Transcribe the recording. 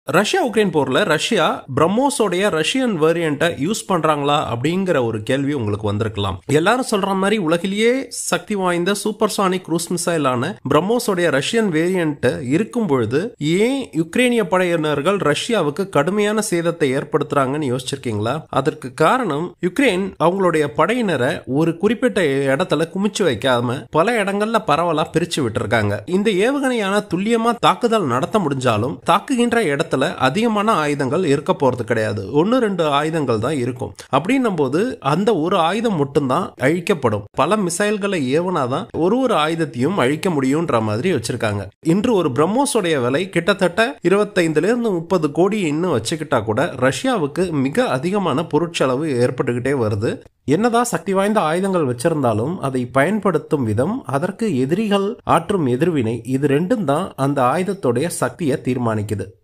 Russia Ukraine போர்ல Russia பிரம்மோஸோடைய Russian வேரியண்ட்டை யூஸ் பண்றாங்களா அப்படிங்கிற ஒரு கேள்வி உங்களுக்கு வந்திருக்கலாம். எல்லாரும் சொல்ற மாதிரி உலகிலேயே சக்தி வாய்ந்த சூப்பர்சானிக் க்ரூஸ் மிசைலான பிரம்மோஸோடைய ரஷ்யன் வேரியண்ட் இருக்கும் பொழுது ஏன் யுக்ரைனிய படையினர்கள் ரஷ்யாவுக்கு கடுமையான சேதத்தை ஏற்படுத்துறாங்கன்னு யோசிச்சிருக்கீங்களா? அதற்கு காரணம் யுக்ரைன் அவங்களுடைய படையினரை ஒரு குறிப்பிட்ட இடத்துல குமிச்சு வைக்காம பல இடங்கள்ல பரவலா பிரிச்சு விட்டுருக்காங்க. இந்த ஏவுகணையான துல்லியமா தாக்குதல் நடத்த முடிஞ்சாலும் தாக்குகின்ற இடத்துல அதிகமான ஆயுதங்கள் இருக்க போறது கிடையாது. 1-2 ஆயுதங்கள் தான் இருக்கும். அப்படின்னும் போது அந்த ஒரு ஆயுதம் மட்டும்தான் அழிக்கப்படும். பல மிசைல்களை ஏவனாதான் ஒரு ஆயுதத்தையும் அழிக்க முடியும்ன்ற மாதிரி வச்சிருக்காங்க. இன்று ஒரு பிரம்மோஸோடைய விலை கிட்டத்தட்ட 25-30 கோடி இன்னும் வச்சுக்கிட்டா கூட ரஷ்யாவுக்கு மிக அதிகமான பொருட்செலவு ஏற்பட்டுக்கிட்டே வருது. என்னதான் சக்தி வாய்ந்த ஆயுதங்கள் வச்சிருந்தாலும் அதை பயன்படுத்தும் விதம், அதற்கு எதிரிகள் ஆற்றும் எதிர்வினை, இது ரெண்டும் தான் அந்த ஆயுதத்துடைய சக்தியை தீர்மானிக்குது.